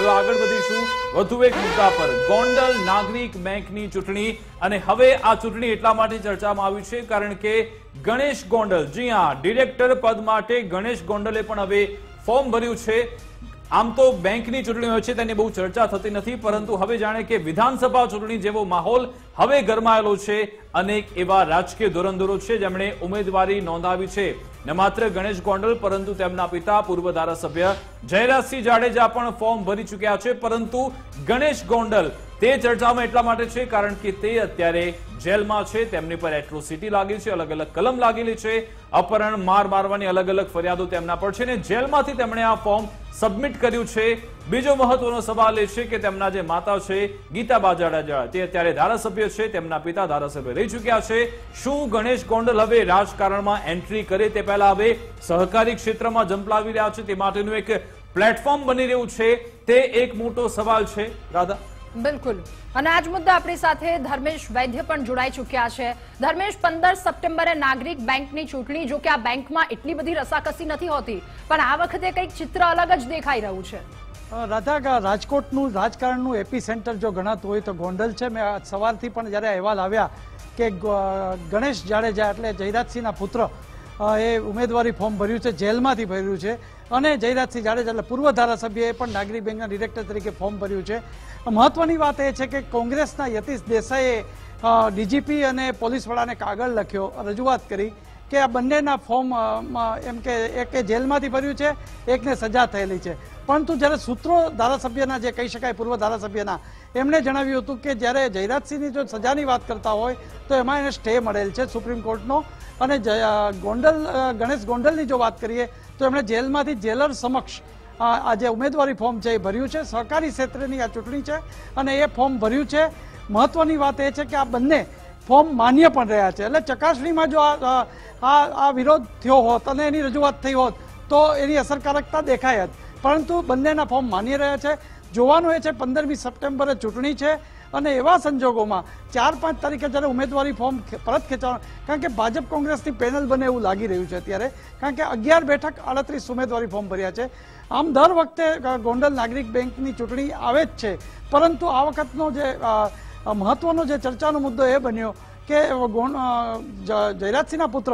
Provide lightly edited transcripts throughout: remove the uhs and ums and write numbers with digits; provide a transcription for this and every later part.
આગળ વધીશું વધુ એક મુદ્દા પર। ગોંડલ નાગરિક બેંકની ચૂંટણી અને હવે આ ચૂંટણી એટલા માટે ચર્ચામાં આવી છે કારણ કે ગણેશ ગોંડલ, જી હા, ડિરેક્ટર પદ માટે ગણેશ ગોંડલે પણ હવે ફોર્મ ભર્યું છે। આમ તો બેંકની ચૂંટણી હોય છે તેની બહુ ચર્ચા થતી નથી, પરંતુ હવે જાણે કે વિધાનસભા ચૂંટણી જેવો માહોલ હવે ગરમાયેલો છે। અનેક એવા રાજકીય ધોરણદોરો છે જેમણે ઉમેદવારી નોંધાવી છે। ન માત્ર ગણેશ ગોંડલ પરંતુ તેમના પિતા પૂર્વ ધારાસભ્ય જયરાજસિંહ જાડેજા પણ ફોર્મ ભરી ચૂક્યા છે, પરંતુ ગણેશ ગોંડલ તે ચર્ચામાં એટલા માટે છે કારણ કે તે અત્યારે જેલમાં છે। તેમની પર એટ્રોસિટી લાગી છે, અલગ અલગ કલમ લાગેલી છે, અપહરણ, મારવાની અલગ અલગ ફરિયાદો તેમના પર છે ને જેલમાંથી તેમણે આ ફોર્મ સબમિટ કર્યું છે। બીજો મહત્વનો સવાલ એ છે કે તેમના જે માતા છે ગીતાબા જાડેજા તે અત્યારે ધારાસભ્ય છે, તેમના પિતા ધારાસભ્ય રહી ચૂક્યા છે। શું ગણેશ ગોંડલ હવે રાજકારણમાં એન્ટ્રી કરે તે પહેલા હવે સહકારી ક્ષેત્રમાં ઝંપલાવી રહ્યા છે તે માટેનું એક પ્લેટફોર્મ બની રહ્યું છે, તે એક મોટો સવાલ છે। રાધા, બિલકુલ, અને આજ મુદ્દા આપણી સાથે ધર્મેશ વૈદ્ય પણ જોડાઈ ચૂક્યા છે। ધર્મેશ, 15 સપ્ટેમ્બરે નાગરિક બેંકની ચૂંટણી, જો કે આ બેંકમાં એટલી બધી રસાકસી નથી હોતી, પણ આ વખતે કંઈક ચિત્ર અલગ જ દેખાઈ રહ્યું છે। રાધા, રાજકોટનું રાજકારણનું એપી સેન્ટર જો ગણાતું હોય તો ગોંડલ છે। મેં સવારથી પણ જ્યારે અહેવાલ આવ્યા કે ગણેશ જાડેજા એટલે જયરાજસિંહના પુત્ર એ ઉમેદવારી ફોર્મ ભર્યું છે, જેલમાંથી ભર્યું છે, અને જયરાજસિંહ જાડેજા એટલે પૂર્વ ધારાસભ્યએ પણ નાગરિક બેંકના ડિરેક્ટર તરીકે ફોર્મ ભર્યું છે। મહત્વની વાત એ છે કે કોંગ્રેસના યતીશ દેસાઈએ ડીજીપી અને પોલીસ વડાને કાગળ લખ્યો, રજૂઆત કરી કે આ બંનેના ફોર્મ એમ કે એક જેલમાંથી ભર્યું છે, એકને સજા થયેલી છે, પરંતુ જ્યારે સૂત્રો ધારાસભ્યના જે કહી શકાય પૂર્વ ધારાસભ્યના એમણે જણાવ્યું હતું કે જ્યારે જયરાજસિંહની જો સજાની વાત કરતા હોય તો એમાં એને સ્ટે મળેલ છે સુપ્રીમ કોર્ટનો, અને ગણેશ ગોંડલની જો વાત કરીએ તો એમણે જેલમાંથી જેલર સમક્ષ આ જે ઉમેદવારી ફોર્મ છે એ ભર્યું છે। સહકારી ક્ષેત્રની આ ચૂંટણી છે અને એ ફોર્મ ભર્યું છે। મહત્વની વાત એ છે કે આ બંને ફોર્મ માન્ય પણ રહ્યા છે, એટલે ચકાસણીમાં જો આ વિરોધ થયો હોત અને એની રજૂઆત થઈ હોત તો એની અસરકારકતા દેખાય જ, પરંતુ બંનેના ફોર્મ માન્ય રહ્યા છે। જોવાનું એ છે 15મી સપ્ટેમ્બરે ચૂંટણી છે અને એવા સંજોગોમાં 4-5 તારીખે જ્યારે ઉમેદવારી ફોર્મ પરત ખેંચવાનું, કારણ કે ભાજપ કોંગ્રેસની પેનલ બને એવું લાગી રહ્યું છે અત્યારે, કારણ કે 11 બેઠક 38 ઉમેદવારી ફોર્મ ભર્યા છે। આમ દર વખતે ગોંડલ નાગરિક બેંકની ચૂંટણી આવે જ છે, પરંતુ આ વખતનો જે મહત્વનો જે ચર્ચાનો મુદ્દો એ બન્યો કે જયરાજસિંહના પુત્ર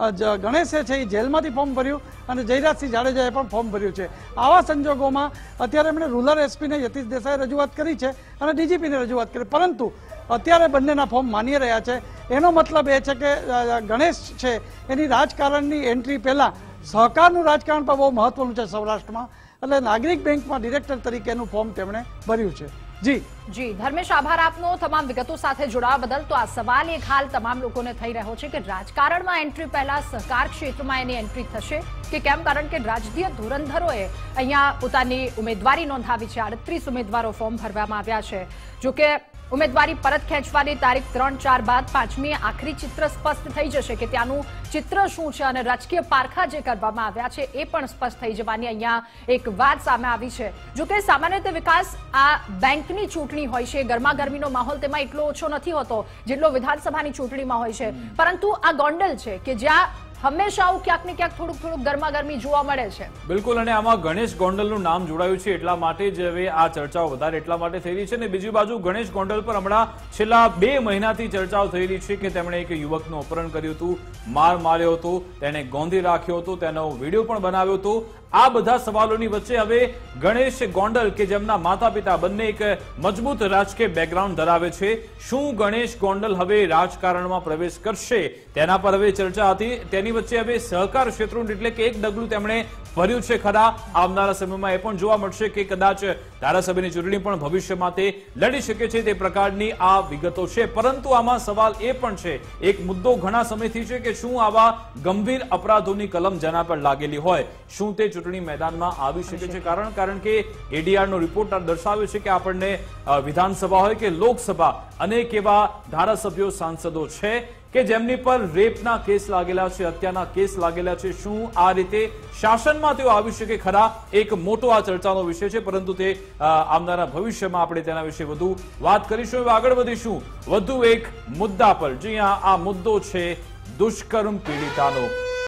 ગણેશે છે એ જેલમાંથી ફોર્મ ભર્યું અને જયરાજસિંહ જાડેજાએ પણ ફોર્મ ભર્યું છે। આવા સંજોગોમાં અત્યારે એમણે રૂરલ એસપીને યતીશ દેસાઈએ રજૂઆત કરી છે અને ડીજીપીને રજૂઆત કરી, પરંતુ અત્યારે બંનેના ફોર્મ માન્ય રહ્યા છે। એનો મતલબ એ છે કે ગણેશ છે એની રાજકારણની એન્ટ્રી પહેલા સહકારનું રાજકારણ પણ બહુ મહત્વનું છે સૌરાષ્ટ્રમાં, એટલે નાગરિક બેંકમાં ડિરેક્ટર તરીકેનું ફોર્મ તેમણે ભર્યું છે। જી ધર્મેશ, આભાર આપનો તમામ વિગતો સાથે જોડાવા બદલ। તો આ સવાલ એક હાલ તમામ લોકોને થઈ રહ્યો છે કે રાજકારણમાં એન્ટ્રી પહેલા સહકાર ક્ષેત્રમાં એની એન્ટ્રી થશે કે કેમ, કારણ કે રાજકીય ધુરંધરોએ અહીંયા પોતાની ઉમેદવારી નોંધાવી છે। 38 ઉમેદવારો ફોર્મ ભરવામાં આવ્યા છે। જોકે ઉમેદવારી પરત ખેંચવાની તારીખ 3-4 બાદ 5મી આખરી ચિત્ર સ્પષ્ટ થઈ જશે કે ત્યાંનું ચિત્ર શું છે, અને રાજકીય પારખા જે કરવામાં આવ્યા છે એ પણ સ્પષ્ટ થઈ જવાની અહીંયા એક વાત સામે આવી છે। જોકે સામાન્ય રીતે વિકાસ આ બેંકની ચૂંટણી હોય છે, ગરમાગરમીનો માહોલ તેમાં એટલો ઓછો નથી હોતો જેટલો વિધાનસભાની ચૂંટણીમાં હોય છે, પરંતુ આ ગોંડલ છે કે જ્યાં હંમેશા આવું ક્યાંક ને ક્યાંક થોડુંક ગરમાગરમી જોવા મળે છે। બિલકુલ, અને આમાં ગણેશ ગોંડલનું નામ જોડાયું છે એટલા માટે જ હવે આ ચર્ચાઓ વધારે એટલા માટે થઈ રહી છે। અને બીજી બાજુ ગણેશ ગોંડલ પર હમણાં છેલ્લા 2 મહિનાથી ચર્ચાઓ થઈ રહી છે કે તેમણે એક યુવકનું અપહરણ કર્યું હતું, માર્યો હતો, તેને ગોંધી રાખ્યો હતો, તેનો વિડીયો પણ બનાવ્યો હતો। આ બધા સવાલોની વચ્ચે હવે ગણેશ ગોંડલ કે જેમના માતા પિતા બંને એક મજબૂત રાજકીય બેકગ્રાઉન્ડ ધરાવે છે, શું ગણેશ ગોંડલ હવે રાજકારણમાં પ્રવેશ કરશે તેના પર હવે ચર્ચા હતી। તેની વચ્ચે હવે સહકાર ક્ષેત્રનું એટલે કે એક ડગલું તેમણે ભર્યું છે ખરા। આવનારા સમયમાં એ પણ જોવા મળશે કે કદાચ ધારાસભ્યની ચૂંટણી પણ ભવિષ્યમાં તે લડી શકે છે, તે પ્રકારની આ વિગતો છે। પરંતુ આમાં સવાલ એ પણ છે, એક મુદ્દો ઘણા સમયથી છે કે શું આવા ગંભીર અપરાધોની કલમ જેના પર લાગેલી હોય શું તે ચૂંટણી મેદાનમાં આવી શકે છે? કારણ કે એડીઆરનો રિપોર્ટ દર્શાવે છે કે આપણને વિધાનસભા હોય કે લોકસભા અનેક એવા ધારાસભ્યો સાંસદો છે કે જેમની પર રેપના કેસ લાગેલા છે, હત્યાના કેસ લાગેલા છે। શું આ રીતે શાસનમાં તેઓ આવી શકે ખરા? એક મોટો આ ચર્ચાનો વિષય છે, પરંતુ તે આવનારા ભવિષ્યમાં આપણે તેના વિશે વધુ વાત કરીશું। હવે આગળ વધીશું વધુ એક મુદ્દા પર। જી હા, આ મુદ્દો છે દુષ્કર્મ પીડિતાનો।